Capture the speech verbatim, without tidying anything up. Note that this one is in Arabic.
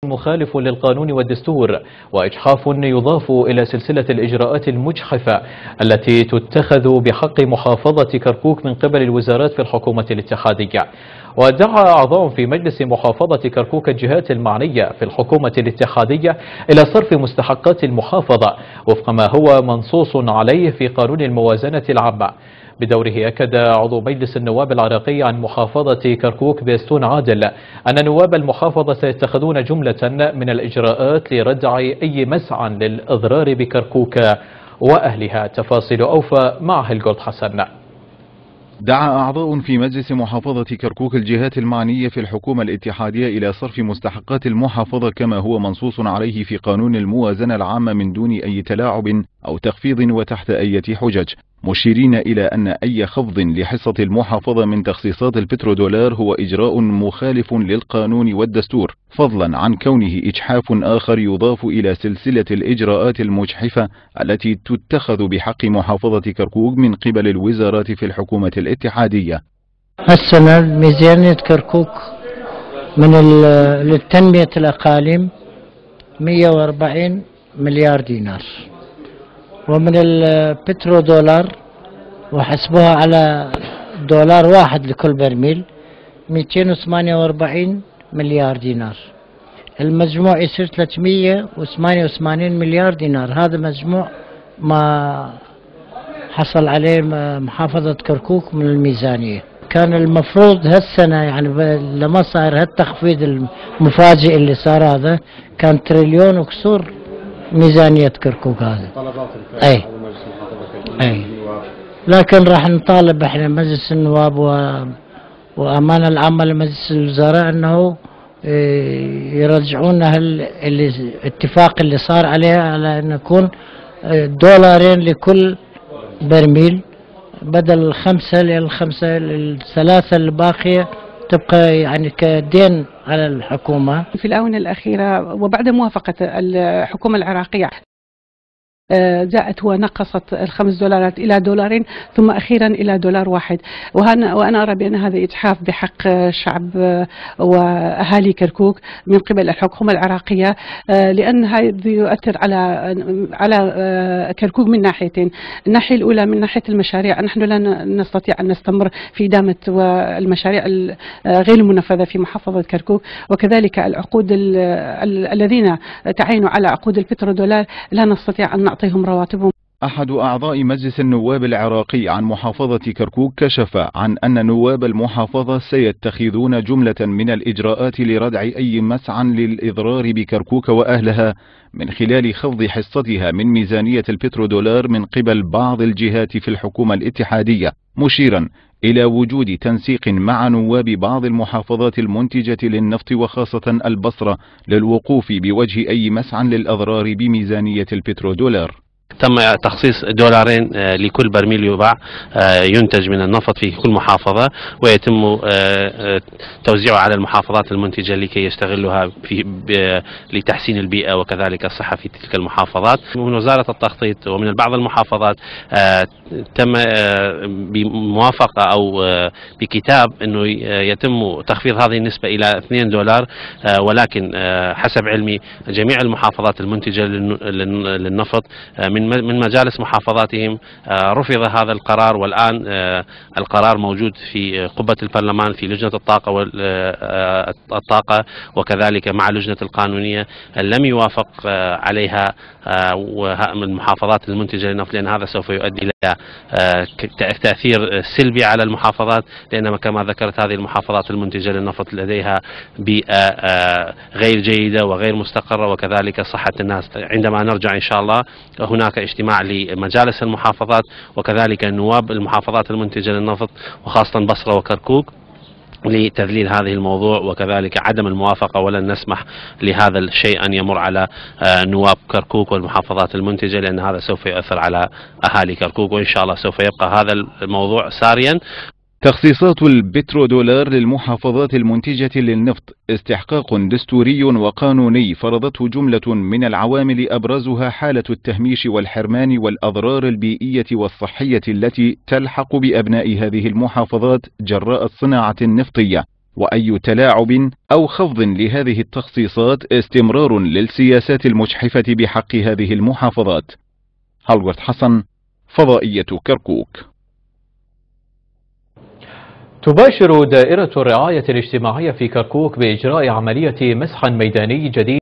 مخالف للقانون والدستور وإجحاف يضاف إلى سلسلة الإجراءات المجحفة التي تتخذ بحق محافظة كركوك من قبل الوزارات في الحكومة الاتحادية. ودعا أعضاء في مجلس محافظة كركوك الجهات المعنية في الحكومة الاتحادية إلى صرف مستحقات المحافظة وفق ما هو منصوص عليه في قانون الموازنة العامة. بدوره أكد عضو مجلس النواب العراقي عن محافظة كركوك بيستون عادل أن نواب المحافظة سيتخذون جملة من الإجراءات لردع أي مسعى للإضرار بكركوك وأهلها. تفاصيل أوفى مع هلجولد حسن. دعا أعضاء في مجلس محافظة كركوك الجهات المعنية في الحكومة الاتحادية إلى صرف مستحقات المحافظة كما هو منصوص عليه في قانون الموازنة العامة من دون أي تلاعب أو تخفيض وتحت أي حجج، مشيرين إلى أن أي خفض لحصة المحافظة من تخصيصات البترودولار هو إجراء مخالف للقانون والدستور، فضلا عن كونه إجحاف آخر يضاف إلى سلسلة الإجراءات المجحفة التي تتخذ بحق محافظة كركوك من قبل الوزارات في الحكومة الاتحادية. السنة ميزانية كركوك من للتنمية الأقاليم مئة وأربعين مليار دينار، ومن البترودولار وحسبوها على دولار واحد لكل برميل مئتين وثمانية وأربعين مليار دينار. المجموع يصير ثلاثمئة وثمانية وثمانين مليار دينار. هذا مجموع ما حصل عليه محافظة كركوك من الميزانية. كان المفروض هالسنة يعني لما صار هالتخفيض المفاجئ اللي صار هذا كان تريليون وكسور ميزانية كركوك هذا. اي اي لكن راح نطالب احنا مجلس النواب و... وامانة العامة لمجلس الوزراء انه يرجعون الاتفاق اللي صار عليه على ان يكون دولارين لكل برميل بدل الخمسة للخمسة الثلاثة الباقية تبقى يعني كدين على الحكومة. في الآونة الأخيرة وبعد موافقة الحكومة العراقية جاءت ونقصت الخمس دولارات إلى دولارين ثم أخيرا إلى دولار واحد، وأنا أرى بأن هذا إجحاف بحق شعب وأهالي كركوك من قبل الحكومة العراقية، لأن هذا يؤثر على على كركوك من ناحيتين. الناحية الأولى من ناحية المشاريع، نحن لا نستطيع أن نستمر في إدامة المشاريع غير المنفذة في محافظة كركوك، وكذلك العقود الذين تعينوا على عقود البترودولار لا نستطيع أن نعطيهم رواتبهم. أحد أعضاء مجلس النواب العراقي عن محافظة كركوك كشف عن أن نواب المحافظة سيتخذون جملة من الإجراءات لردع أي مسعى للإضرار بكركوك وأهلها من خلال خفض حصتها من ميزانية البترودولار من قبل بعض الجهات في الحكومة الاتحادية، مشيرا إلى وجود تنسيق مع نواب بعض المحافظات المنتجة للنفط وخاصة البصرة للوقوف بوجه أي مسعى للأضرار بميزانية البترودولار. تم تخصيص دولارين لكل برميل يباع ينتج من النفط في كل محافظة، ويتم توزيعه على المحافظات المنتجة لكي يستغلها في لتحسين البيئة وكذلك الصحة في تلك المحافظات. من وزارة التخطيط ومن بعض المحافظات تم بموافقة أو بكتاب أنه يتم تخفيض هذه النسبة إلى اثنين دولار، ولكن حسب علمي جميع المحافظات المنتجة للنفط من من مجالس محافظاتهم رفض هذا القرار، والآن القرار موجود في قبة البرلمان في لجنة الطاقة والطاقة وكذلك مع لجنة القانونية، لم يوافق عليها المحافظات المنتجة للنفط، لأن هذا سوف يؤدي إلى تأثير سلبي على المحافظات، لأن كما ذكرت هذه المحافظات المنتجة للنفط لديها بيئة غير جيدة وغير مستقرة وكذلك صحة الناس. عندما نرجع إن شاء الله هناك اجتماع لمجالس المحافظات وكذلك نواب المحافظات المنتجة للنفط وخاصة بصرة وكركوك لتذليل هذه الموضوع وكذلك عدم الموافقة، ولن نسمح لهذا الشيء أن يمر على نواب كركوك والمحافظات المنتجة، لأن هذا سوف يؤثر على أهالي كركوك، وإن شاء الله سوف يبقى هذا الموضوع ساريا. تخصيصات البترودولار للمحافظات المنتجة للنفط استحقاق دستوري وقانوني فرضته جملة من العوامل أبرزها حالة التهميش والحرمان والأضرار البيئية والصحية التي تلحق بأبناء هذه المحافظات جراء الصناعة النفطية، وأي تلاعب أو خفض لهذه التخصيصات استمرار للسياسات المجحفة بحق هذه المحافظات. هالورد حسن، فضائية كركوك. تباشر دائرة الرعاية الاجتماعية في كركوك بإجراء عملية مسح ميداني جديد